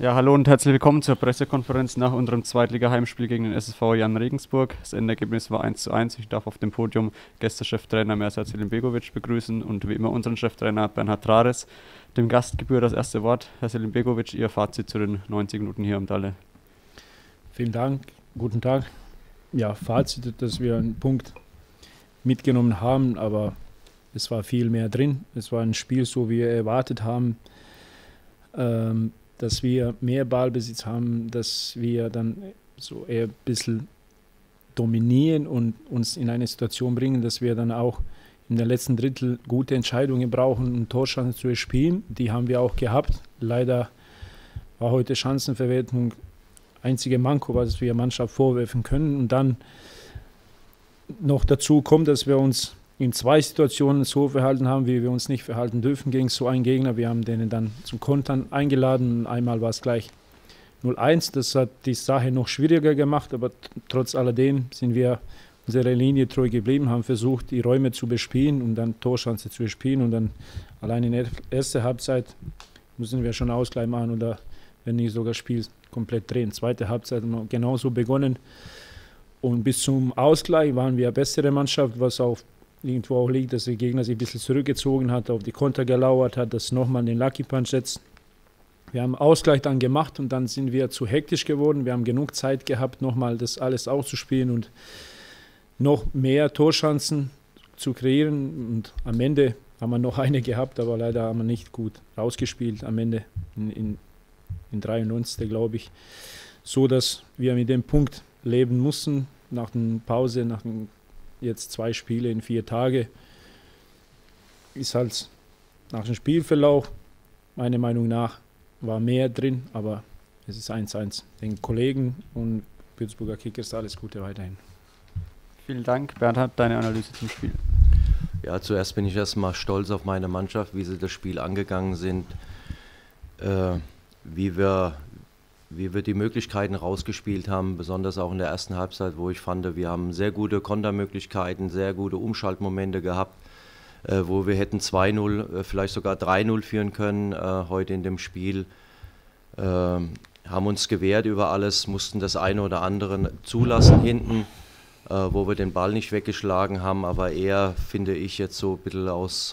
Ja, hallo und herzlich willkommen zur Pressekonferenz nach unserem Zweitliga-Heimspiel gegen den SSV Jan Regensburg. Das Endergebnis war 1:1. Ich darf auf dem Podium Gästecheftrainer Mirsad Selimbegovic begrüßen und wie immer unseren Cheftrainer Bernhard Trares. Dem Gast gebührt das erste Wort. Herr Selimbegovic, Ihr Fazit zu den 90 Minuten hier am Dalle. Vielen Dank, guten Tag. Ja, Fazit, dass wir einen Punkt mitgenommen haben, aber es war viel mehr drin. Es war ein Spiel, so wie wir erwartet haben, dass wir mehr Ballbesitz haben, dass wir dann so eher ein bisschen dominieren und uns in eine Situation bringen, dass wir dann auch in der letzten Drittel gute Entscheidungen brauchen, um Torchancen zu erspielen. Die haben wir auch gehabt. Leider war heute Chancenverwertung einzige Manko, was wir der Mannschaft vorwerfen können. Und dann noch dazu kommt, dass wir uns in zwei Situationen so verhalten haben, wie wir uns nicht verhalten dürfen gegen so einen Gegner. Wir haben denen dann zum Kontern eingeladen. Einmal war es gleich 0:1. Das hat die Sache noch schwieriger gemacht, aber trotz alledem sind wir unserer Linie treu geblieben, haben versucht, die Räume zu bespielen und dann Torchance zu spielen. Und dann allein in der ersten Halbzeit müssen wir schon Ausgleich machen oder wenn nicht sogar das Spiel komplett drehen. Zweite Halbzeit haben wir genauso begonnen. Und bis zum Ausgleich waren wir eine bessere Mannschaft, was auch irgendwo auch liegt, dass der Gegner sich ein bisschen zurückgezogen hat, auf die Konter gelauert hat, dass nochmal den Lucky Punch setzt. Wir haben Ausgleich dann gemacht und dann sind wir zu hektisch geworden. Wir haben genug Zeit gehabt, nochmal das alles auszuspielen und noch mehr Torchancen zu kreieren. Und am Ende haben wir noch eine gehabt, aber leider haben wir nicht gut rausgespielt. Am Ende in 93. glaube ich. So, dass wir mit dem Punkt leben mussten, nach der Pause, nach den jetzt 2 Spiele in 4 Tagen, ist halt nach dem Spielverlauf, meiner Meinung nach, war mehr drin, aber es ist 1:1. Den Kollegen und Würzburger Kickers alles Gute weiterhin. Vielen Dank. Bernhard, deine Analyse zum Spiel. Ja, zuerst bin ich erstmal stolz auf meine Mannschaft, wie sie das Spiel angegangen sind, wie wir die Möglichkeiten rausgespielt haben, besonders auch in der ersten Halbzeit, wo ich fand, wir haben sehr gute Kontermöglichkeiten, sehr gute Umschaltmomente gehabt, wo wir hätten 2:0, vielleicht sogar 3:0 führen können heute in dem Spiel. Haben uns gewehrt über alles, mussten das eine oder andere zulassen hinten, wo wir den Ball nicht weggeschlagen haben, aber eher, finde ich, jetzt so ein bisschen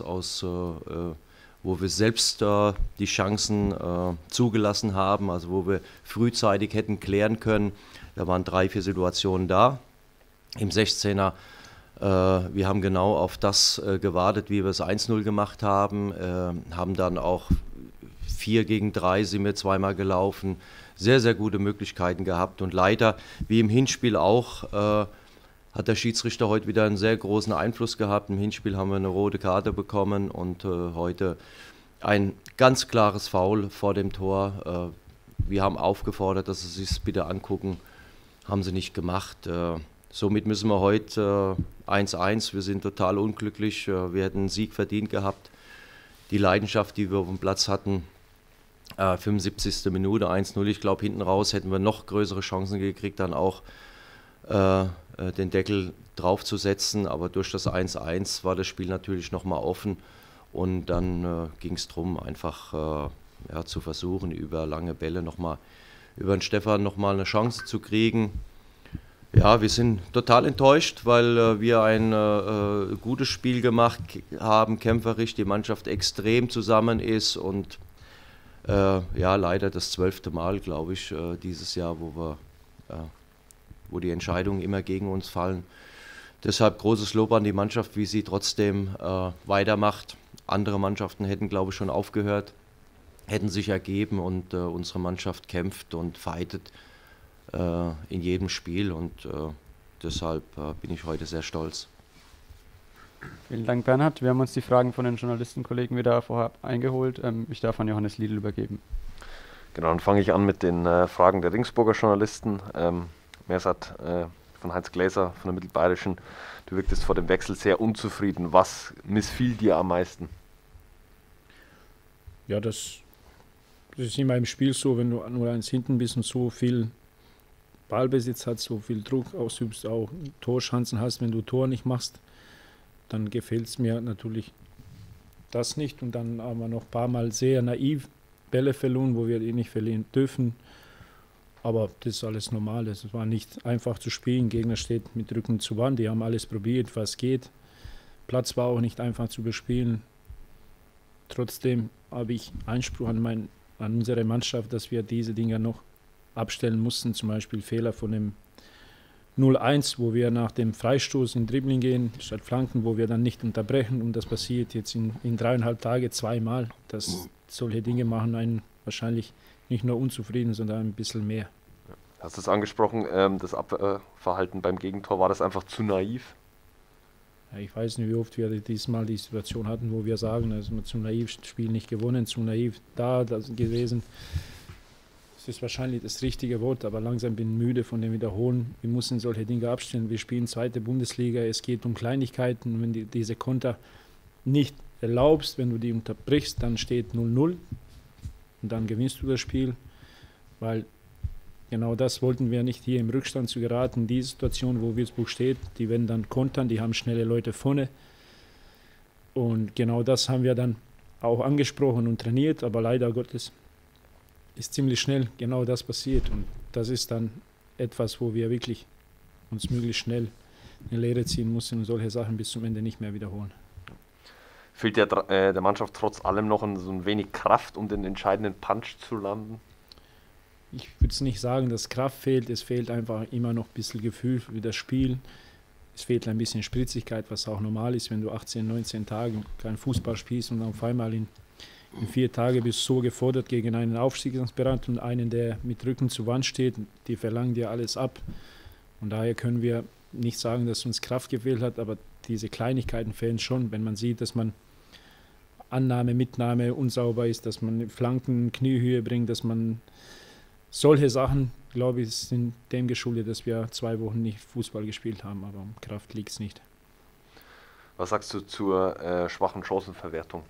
wo wir selbst die Chancen zugelassen haben, also wo wir frühzeitig hätten klären können. Da waren 3, 4 Situationen da im 16er. Wir haben genau auf das gewartet, wie wir es 1:0 gemacht haben, haben dann auch 4 gegen 3 sind wir zweimal gelaufen, sehr, sehr gute Möglichkeiten gehabt und leider, wie im Hinspiel auch, hat der Schiedsrichter heute wieder einen sehr großen Einfluss gehabt. Im Hinspiel haben wir eine rote Karte bekommen und heute ein ganz klares Foul vor dem Tor. Wir haben aufgefordert, dass sie sich bitte angucken, haben sie nicht gemacht. Somit müssen wir heute 1:1, wir sind total unglücklich, wir hätten einen Sieg verdient gehabt. Die Leidenschaft, die wir auf dem Platz hatten, 75. Minute 1:0, ich glaube hinten raus hätten wir noch größere Chancen gekriegt, dann auch den Deckel draufzusetzen, aber durch das 1:1 war das Spiel natürlich nochmal offen und dann ging es darum, einfach zu versuchen, über lange Bälle nochmal, über den Stefan nochmal eine Chance zu kriegen. Ja, wir sind total enttäuscht, weil wir ein gutes Spiel gemacht haben, kämpferisch, die Mannschaft extrem zusammen ist und leider das 12. Mal, glaube ich, dieses Jahr, wo die Entscheidungen immer gegen uns fallen. Deshalb großes Lob an die Mannschaft, wie sie trotzdem weitermacht. Andere Mannschaften hätten, glaube ich, schon aufgehört, hätten sich ergeben und unsere Mannschaft kämpft und fightet in jedem Spiel und deshalb bin ich heute sehr stolz. Vielen Dank, Bernhard. Wir haben uns die Fragen von den Journalistenkollegen wieder vorher eingeholt. Ich darf an Johannes Liedl übergeben. Genau, dann fange ich an mit den Fragen der Regensburger Journalisten. Mirsad von Heinz Gläser von der Mittelbayerischen, du wirktest vor dem Wechsel sehr unzufrieden. Was missfiel dir am meisten? Ja, das ist immer im Spiel so, wenn du nur eins hinten bist und so viel Ballbesitz hast, so viel Druck ausübst, auch Torchancen hast, wenn du Tor nicht machst, dann gefällt es mir natürlich das nicht. Und dann haben wir noch ein paar Mal sehr naiv Bälle verloren, wo wir die nicht verlieren dürfen. Aber das ist alles normal. Es war nicht einfach zu spielen. Gegner steht mit Rücken zur Wand. Die haben alles probiert, was geht. Platz war auch nicht einfach zu bespielen. Trotzdem habe ich Einspruch an unsere Mannschaft, dass wir diese Dinge noch abstellen mussten. Zum Beispiel Fehler von dem 0-1, wo wir nach dem Freistoß in Dribbling gehen, statt Flanken, wo wir dann nicht unterbrechen. Und das passiert jetzt in 3,5 Tagen zweimal. Solche Dinge machen einen wahrscheinlich nicht nur unzufrieden, sondern ein bisschen mehr. Hast du es angesprochen, das Abwehrverhalten beim Gegentor, war das einfach zu naiv? Ja, ich weiß nicht, wie oft wir diesmal die Situation hatten, wo wir sagen, also zu naiv, Spiel nicht gewonnen, zu naiv das gewesen. Das ist wahrscheinlich das richtige Wort, aber langsam bin ich müde von dem Wiederholen. Wir müssen solche Dinge abstellen. Wir spielen zweite Bundesliga, es geht um Kleinigkeiten. Wenn du diese Konter nicht erlaubst, wenn du die unterbrichst, dann steht 0-0 und dann gewinnst du das Spiel, weil genau das wollten wir nicht, hier im Rückstand zu geraten. Die Situation, wo Würzburg steht, die werden dann kontern, die haben schnelle Leute vorne. Und genau das haben wir dann auch angesprochen und trainiert, aber leider Gottes ist ziemlich schnell genau das passiert. Und das ist dann etwas, wo wir wirklich uns möglichst schnell eine Lehre ziehen müssen und solche Sachen bis zum Ende nicht mehr wiederholen. Fehlt der Mannschaft trotz allem noch so ein wenig Kraft, um den entscheidenden Punch zu landen? Ich würde es nicht sagen, dass Kraft fehlt. Es fehlt einfach immer noch ein bisschen Gefühl für das Spiel. Es fehlt ein bisschen Spritzigkeit, was auch normal ist, wenn du 18, 19 Tage kein Fußball spielst und auf einmal in 4 Tagen bist du so gefordert gegen einen Aufstiegsaspirant und einen, der mit Rücken zur Wand steht. Die verlangen dir alles ab. Und daher können wir nicht sagen, dass uns Kraft gefehlt hat, aber diese Kleinigkeiten fehlen schon, wenn man sieht, dass man Annahme, Mitnahme unsauber ist, dass man Flanken, Kniehöhe bringt, dass man solche Sachen, glaube ich, sind dem geschuldet, dass wir 2 Wochen nicht Fußball gespielt haben, aber um Kraft liegt es nicht. Was sagst du zur schwachen Chancenverwertung?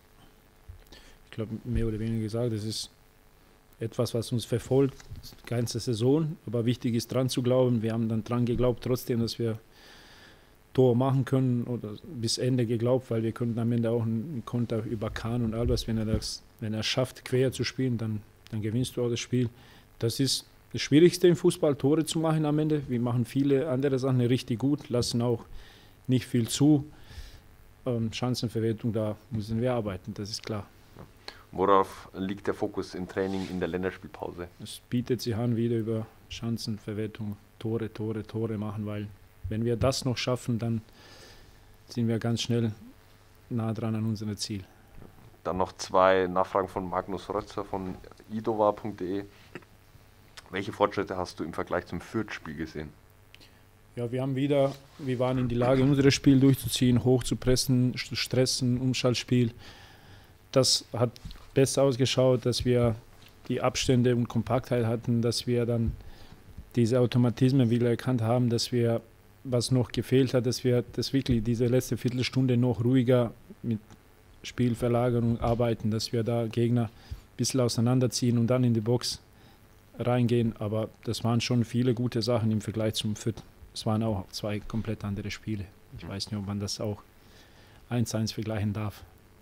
Ich glaube, mehr oder weniger gesagt, das ist etwas, was uns verfolgt, die ganze Saison, aber wichtig ist dran zu glauben. Wir haben dann dran geglaubt, trotzdem, dass wir Tor machen können oder bis Ende geglaubt, weil wir könnten am Ende auch einen Konter über Kahn und Albers, wenn er schafft, quer zu spielen, dann gewinnst du auch das Spiel. Das ist das Schwierigste im Fußball, Tore zu machen am Ende. Wir machen viele andere Sachen richtig gut, lassen auch nicht viel zu. Chancenverwertung, da müssen wir arbeiten, das ist klar. Worauf liegt der Fokus im Training in der Länderspielpause? Es bietet sich an, wieder über Chancenverwertung Tore machen, weil wenn wir das noch schaffen, dann sind wir ganz schnell nah dran an unserem Ziel. Dann noch 2 Nachfragen von Magnus Rötzer von idova.de. Welche Fortschritte hast du im Vergleich zum Fürth-Spiel gesehen? Ja, wir waren in die Lage, unser Spiel durchzuziehen, hoch zu pressen, zu stressen, Umschaltspiel. Das hat besser ausgeschaut, dass wir die Abstände und Kompaktheit hatten, dass wir dann diese Automatismen wieder erkannt haben, dass wir, was noch gefehlt hat, dass wir das wirklich diese letzte Viertelstunde noch ruhiger mit Spielverlagerung arbeiten, dass wir da Gegner ein bisschen auseinanderziehen und dann in die Box reingehen. Aber das waren schon viele gute Sachen im Vergleich zum Fürth. Es waren auch 2 komplett andere Spiele. Ich weiß nicht, ob man das auch 1:1 vergleichen darf.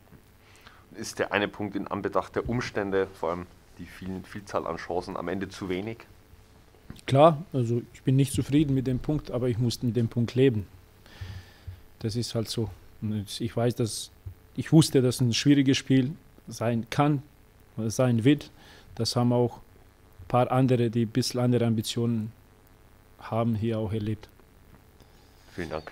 Ist der eine Punkt in Anbetracht der Umstände, vor allem die Vielzahl an Chancen, am Ende zu wenig? Klar, also ich bin nicht zufrieden mit dem Punkt, aber ich muss mit dem Punkt leben. Das ist halt so. Und ich wusste, dass es ein schwieriges Spiel sein kann oder sein wird. Das haben auch ein paar andere, die ein bisschen andere Ambitionen haben, hier auch erlebt. Vielen Dank.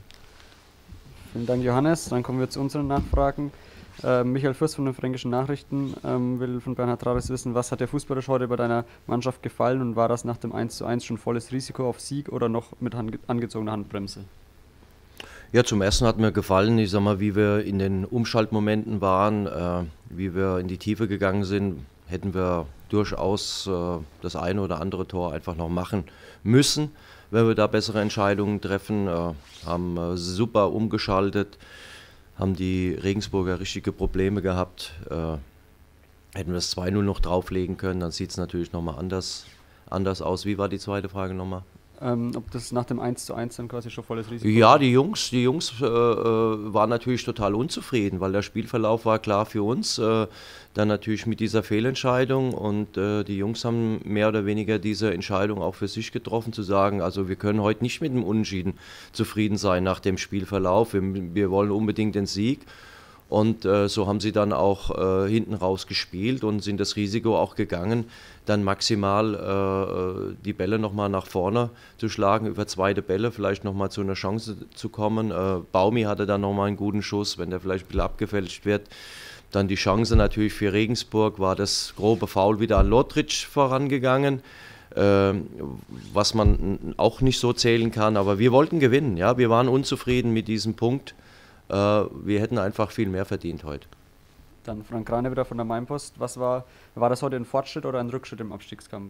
Vielen Dank, Johannes. Dann kommen wir zu unseren Nachfragen. Michael Fürst von den Fränkischen Nachrichten will von Bernhard Travis wissen, was hat dir fußballisch heute bei deiner Mannschaft gefallen und war das nach dem 1:1 schon volles Risiko auf Sieg oder noch mit angezogener Handbremse? Ja, zum Ersten hat mir gefallen, ich sag mal, wie wir in den Umschaltmomenten waren, wie wir in die Tiefe gegangen sind, hätten wir durchaus das eine oder andere Tor einfach noch machen müssen, wenn wir da bessere Entscheidungen treffen, haben super umgeschaltet, haben die Regensburger richtige Probleme gehabt. Hätten wir das 2:0 noch drauflegen können, dann sieht es natürlich nochmal anders aus. Wie war die zweite Frage nochmal? Ob das nach dem 1:1 dann quasi schon volles Risiko Ja, war? die Jungs waren natürlich total unzufrieden, weil der Spielverlauf war klar für uns. Dann natürlich mit dieser Fehlentscheidung und die Jungs haben mehr oder weniger diese Entscheidung auch für sich getroffen, zu sagen, also wir können heute nicht mit dem Unentschieden zufrieden sein nach dem Spielverlauf. Wir wollen unbedingt den Sieg. Und so haben sie dann auch hinten raus gespielt und sind das Risiko auch gegangen, dann maximal die Bälle nochmal nach vorne zu schlagen, über zweite Bälle vielleicht nochmal zu einer Chance zu kommen. Baumi hatte dann nochmal einen guten Schuss, wenn der vielleicht ein bisschen abgefälscht wird. Dann die Chance natürlich für Regensburg, war das grobe Foul wieder an Lothric vorangegangen, was man auch nicht so zählen kann. Aber wir wollten gewinnen, ja? Wir waren unzufrieden mit diesem Punkt. Wir hätten einfach viel mehr verdient heute. Dann Frank Krane wieder von der Mainpost. War das heute ein Fortschritt oder ein Rückschritt im Abstiegskampf?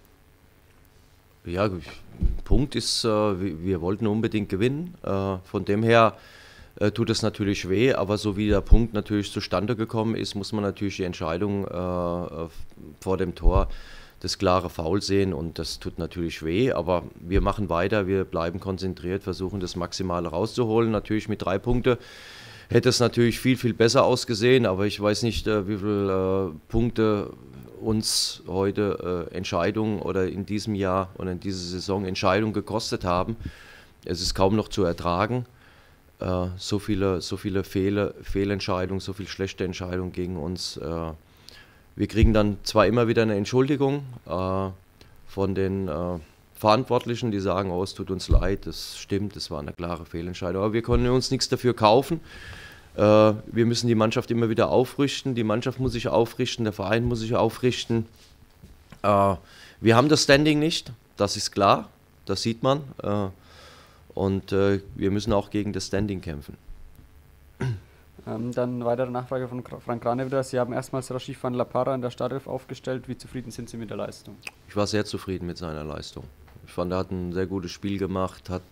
Ja, Punkt ist, wir wollten unbedingt gewinnen. Von dem her tut es natürlich weh, aber so wie der Punkt natürlich zustande gekommen ist, muss man natürlich die Entscheidung vor dem Tor, das klare Foul sehen, und das tut natürlich weh, aber wir machen weiter, wir bleiben konzentriert, versuchen das Maximale rauszuholen. Natürlich mit 3 Punkten hätte es natürlich viel, viel besser ausgesehen, aber ich weiß nicht, wie viele Punkte uns heute Entscheidungen oder in diesem Jahr oder in dieser Saison Entscheidungen gekostet haben. Es ist kaum noch zu ertragen. So viele Fehlentscheidungen, so viele schlechte Entscheidungen gegen uns. Wir kriegen dann zwar immer wieder eine Entschuldigung von den Verantwortlichen, die sagen, oh, es tut uns leid, das stimmt, das war eine klare Fehlentscheidung, aber wir können uns nichts dafür kaufen. Wir müssen die Mannschaft immer wieder aufrichten, die Mannschaft muss sich aufrichten, der Verein muss sich aufrichten. Wir haben das Standing nicht, das ist klar, das sieht man, und wir müssen auch gegen das Standing kämpfen. Dann weitere Nachfrage von Frank Krane wieder. Sie haben erstmals Rashid van La Parra in der Startelf aufgestellt. Wie zufrieden sind Sie mit der Leistung? Ich war sehr zufrieden mit seiner Leistung. Ich fand, er hat ein sehr gutes Spiel gemacht, hat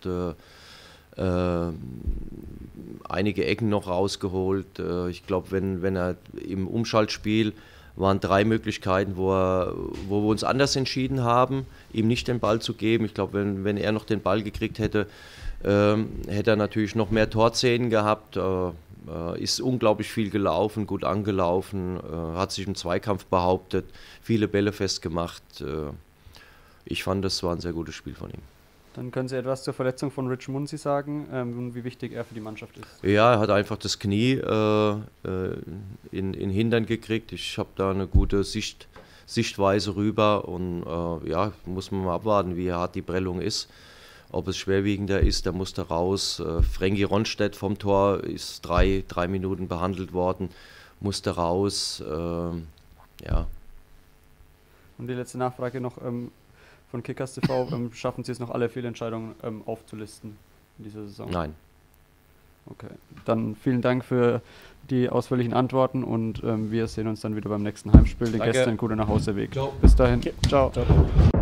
einige Ecken noch rausgeholt. Ich glaube, wenn er im Umschaltspiel waren 3 Möglichkeiten, wo wir uns anders entschieden haben, ihm nicht den Ball zu geben. Ich glaube, wenn er noch den Ball gekriegt hätte, hätte er natürlich noch mehr Torszenen gehabt. Ist unglaublich viel gelaufen, gut angelaufen, hat sich im Zweikampf behauptet, viele Bälle festgemacht. Ich fand, das war ein sehr gutes Spiel von ihm. Dann können Sie etwas zur Verletzung von Rich Muncy sagen und wie wichtig er für die Mannschaft ist. Ja, er hat einfach das Knie in Hintern gekriegt. Ich habe da eine gute Sichtweise rüber und ja, muss man mal abwarten, wie hart die Prellung ist. Ob es schwerwiegender ist, der musste raus. Frankie Ronstedt vom Tor ist 3 Minuten behandelt worden, musste raus. Ja. Und die letzte Nachfrage noch von Kickers TV. Schaffen Sie es noch, alle Fehlentscheidungen aufzulisten in dieser Saison? Nein. Okay, dann vielen Dank für die ausführlichen Antworten und wir sehen uns dann wieder beim nächsten Heimspiel. Den Danke. Gästen einen guten Nachhauseweg. Ciao. Bis dahin. Okay. Ciao. Ciao.